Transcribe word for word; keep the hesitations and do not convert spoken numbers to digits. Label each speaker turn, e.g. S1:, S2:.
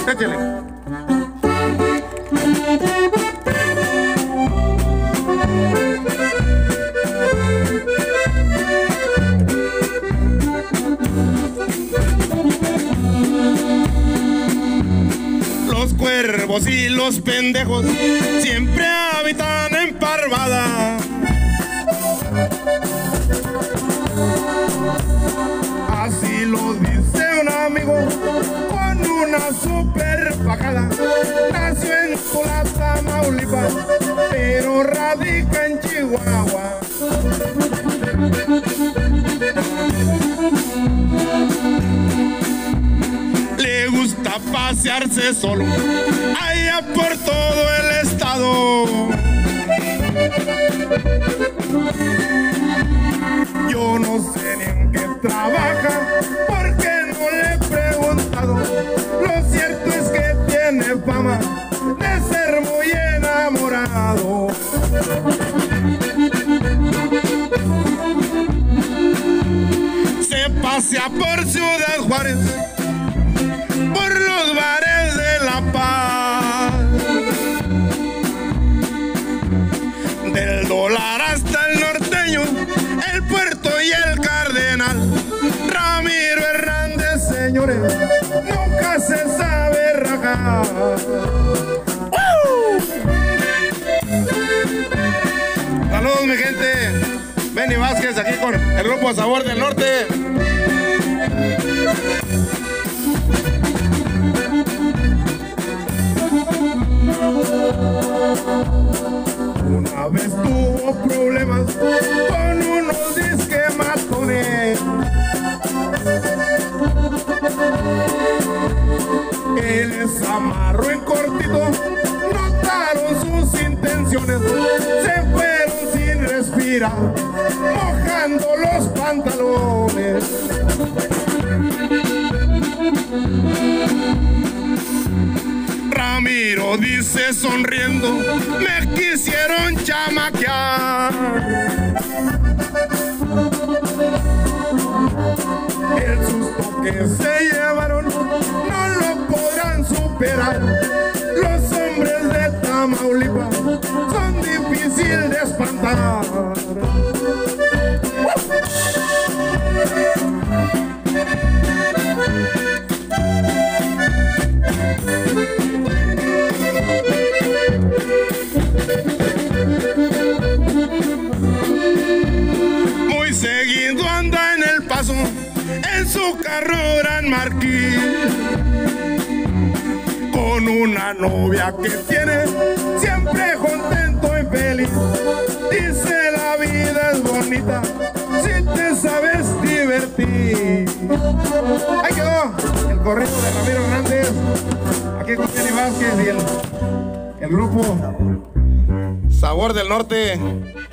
S1: Échale. Los cuervos y los pendejos siempre habitan en parvada. Así lo dice un amigo con una super bajada. Nació en Tula, Tamaulipas, pero radica en Chihuahua. Le gusta pasearse solo allá por todo el estado. Yo no sé ni en qué trabaja porque no le he preguntado. Lo cierto es que tiene fama de ser muy enamorado. Se pasea por Ciudad Juárez, por los bares de La Paz, del Dólar hasta el Norteño, el Puerto y el Cardenal. Ramiro Hernández, señores, nunca se sabe rajar. ¡Uh! Saludos, mi gente. Benny Vázquez aquí con el grupo Sabor del Norte. Una vez tuvo problemas con unos disquematones. Él les amarró en cortito, notaron sus intenciones, se fueron sin respirar, mojando los pantalones. Ramiro dice sonriendo, me quisieron chamaquear. El susto que se llevaron no lo podrán superar. Los hombres de Tamaulipas son difíciles de espantar. Muy seguido anda en El Paso, en su carro Gran Marquis, con una novia que tiene siempre contento y feliz. Dice la vida es bonita si te sabes divertir. Ahí quedó el corrido de Ramiro Hernández, aquí con Benny Vázquez y el, el grupo Sabor del Norte.